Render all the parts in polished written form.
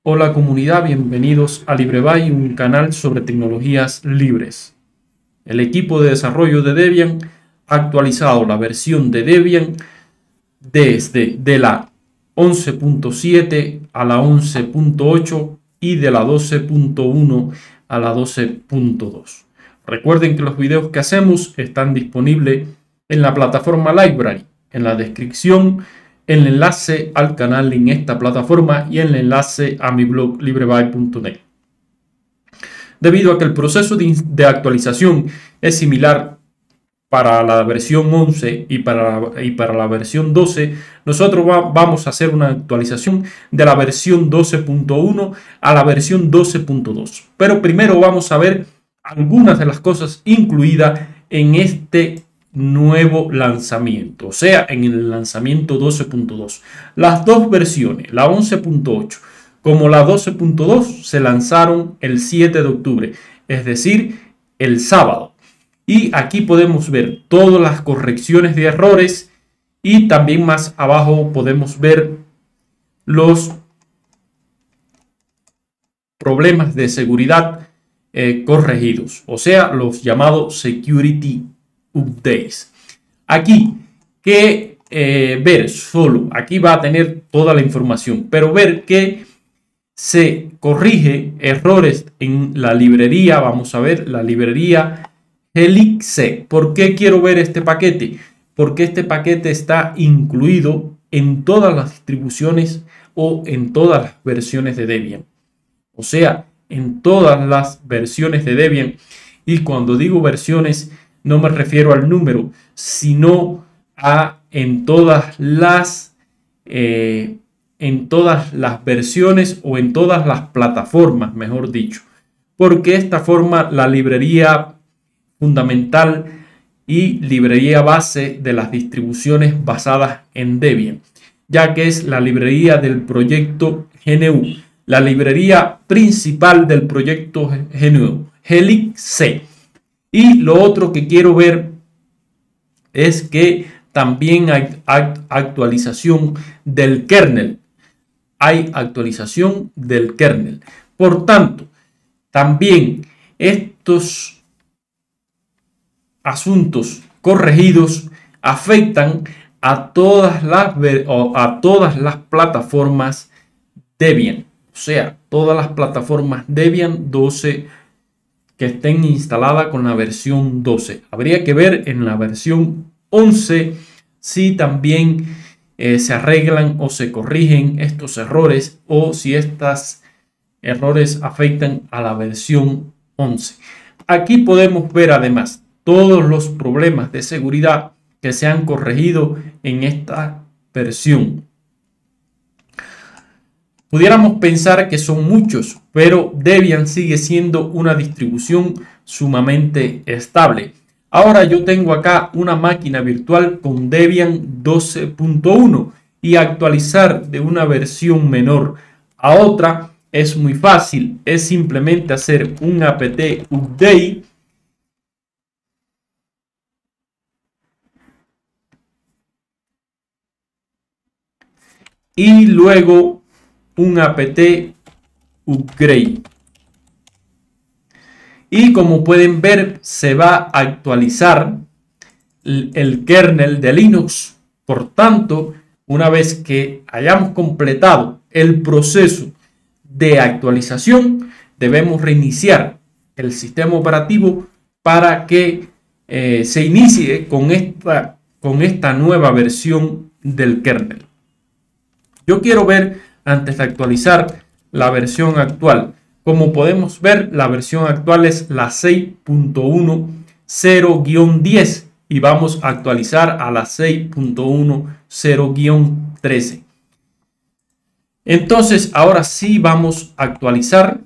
Hola comunidad, bienvenidos a LibreBay, un canal sobre tecnologías libres. El equipo de desarrollo de Debian ha actualizado la versión de Debian desde de la 11.7 a la 11.8 y de la 12.1 a la 12.2. Recuerden que los videos que hacemos están disponibles en la plataforma Library, en la descripción, el enlace al canal en esta plataforma y el enlace a mi blog librebyte.net. Debido a que el proceso de actualización es similar para la versión 11 y para la versión 12, nosotros vamos a hacer una actualización de la versión 12.1 a la versión 12.2. Pero primero vamos a ver algunas de las cosas incluidas en este nuevo lanzamiento, o sea, en el lanzamiento 12.2. Las dos versiones, la 11.8 como la 12.2, se lanzaron el 7 de octubre, es decir, el sábado. Y aquí podemos ver todas las correcciones de errores y también más abajo podemos ver los problemas de seguridad corregidos, o sea, los llamados security updates. Aquí, que ver solo, aquí va a tener toda la información, pero ver que se corrige errores en la librería, vamos a ver, la librería Helix. ¿Por qué quiero ver este paquete? Porque este paquete está incluido en todas las distribuciones o en todas las versiones de Debian. O sea, en todas las versiones de Debian. Y cuando digo versiones, no me refiero al número, sino a en todas las versiones o en todas las plataformas, mejor dicho. Porque esta forma la librería fundamental y librería base de las distribuciones basadas en Debian, ya que es la librería del proyecto GNU, la librería principal del proyecto GNU, Helix. Y lo otro que quiero ver es que también hay actualización del kernel. Hay actualización del kernel. Por tanto, también estos asuntos corregidos afectan a todas las plataformas Debian. O sea, todas las plataformas Debian 12 que estén instaladas con la versión 12. Habría que ver en la versión 11 si también se arreglan o se corrigen estos errores o si estos errores afectan a la versión 11. Aquí podemos ver además todos los problemas de seguridad que se han corregido en esta versión. Pudiéramos pensar que son muchos, pero Debian sigue siendo una distribución sumamente estable. Ahora yo tengo acá una máquina virtual con Debian 12.1 y actualizar de una versión menor a otra es muy fácil. Es simplemente hacer un apt update y luego un apt upgrade. Y como pueden ver, se va a actualizar el kernel de Linux. Por tanto, una vez que hayamos completado el proceso de actualización, debemos reiniciar el sistema operativo para que se inicie con esta nueva versión del kernel. Yo quiero ver, antes de actualizar, la versión actual. Como podemos ver, la versión actual es la 6.10-10 y vamos a actualizar a la 6.10-13. Entonces, ahora sí vamos a actualizar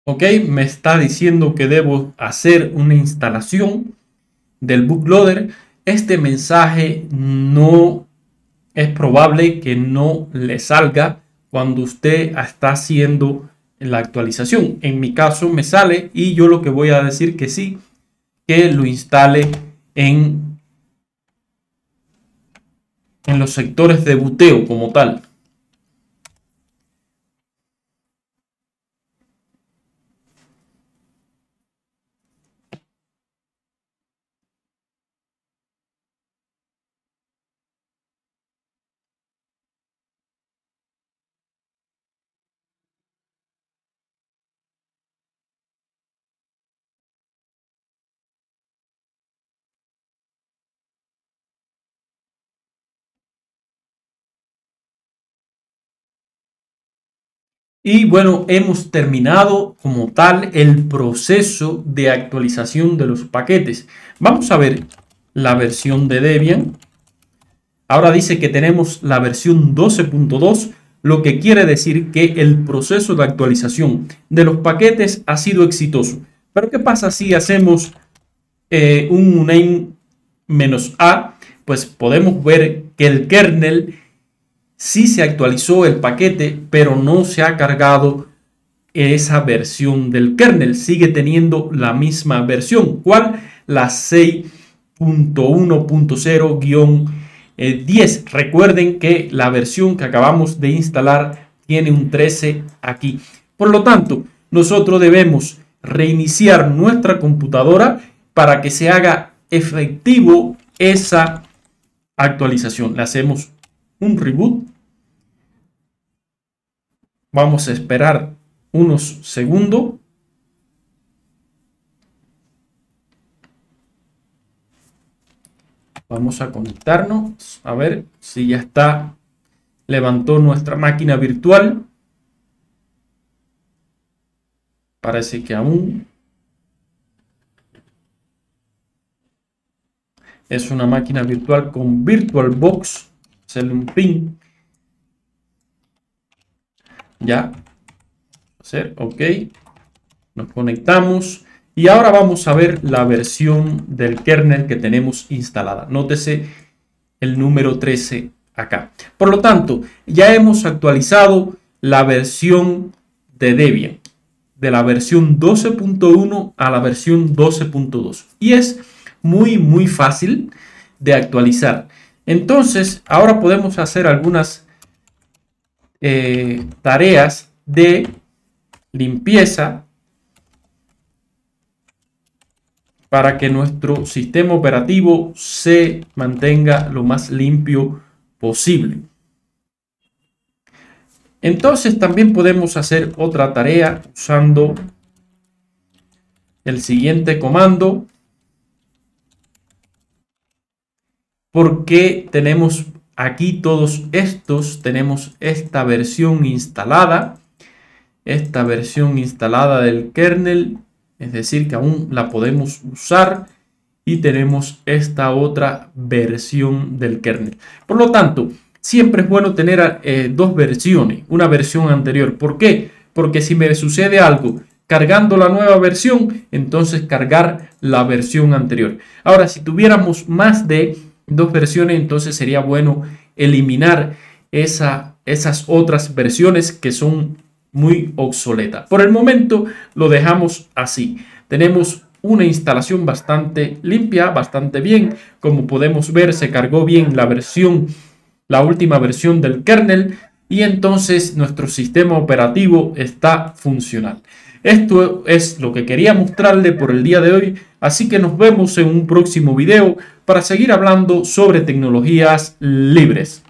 Ok, me está diciendo que debo hacer una instalación del bootloader. Este mensaje no es probable que no le salga cuando usted está haciendo la actualización. En mi caso me sale y yo lo que voy a decir que sí, que lo instale en los sectores de boteo como tal. Y bueno, hemos terminado como tal el proceso de actualización de los paquetes. Vamos a ver la versión de Debian. Ahora dice que tenemos la versión 12.2, lo que quiere decir que el proceso de actualización de los paquetes ha sido exitoso. Pero ¿qué pasa si hacemos un uname-a? Pues podemos ver que el kernel sí se actualizó el paquete, pero no se ha cargado esa versión del kernel. Sigue teniendo la misma versión. ¿Cuál? La 6.1.0-10. Recuerden que la versión que acabamos de instalar tiene un 13 aquí. Por lo tanto, nosotros debemos reiniciar nuestra computadora para que se haga efectivo esa actualización. Le hacemos un reboot. Vamos a esperar unos segundos. Vamos a conectarnos a ver si ya está. Levantó nuestra máquina virtual. Parece que aún. Es una máquina virtual con VirtualBox. Hacerle un pin. Ya. Hacer OK. Nos conectamos. Y ahora vamos a ver la versión del kernel que tenemos instalada. Nótese el número 13 acá. Por lo tanto, ya hemos actualizado la versión de Debian. De la versión 12.1 a la versión 12.2. Y es muy fácil de actualizar. Entonces, ahora podemos hacer algunas tareas de limpieza para que nuestro sistema operativo se mantenga lo más limpio posible. Entonces también podemos hacer otra tarea usando el siguiente comando, porque tenemos aquí todos estos, tenemos esta versión instalada del kernel, es decir que aún la podemos usar, y tenemos esta otra versión del kernel. Por lo tanto, siempre es bueno tener dos versiones, una versión anterior. ¿Por qué? Porque si me sucede algo cargando la nueva versión, entonces cargar la versión anterior. Ahora, si tuviéramos más de dos versiones, entonces sería bueno eliminar esas otras versiones que son muy obsoletas. Por el momento lo dejamos así. Tenemos una instalación bastante limpia, bastante bien. Como podemos ver, se cargó bien la última versión del kernel, y entonces nuestro sistema operativo está funcional. Esto es lo que quería mostrarle por el día de hoy, así que nos vemos en un próximo video para seguir hablando sobre tecnologías libres.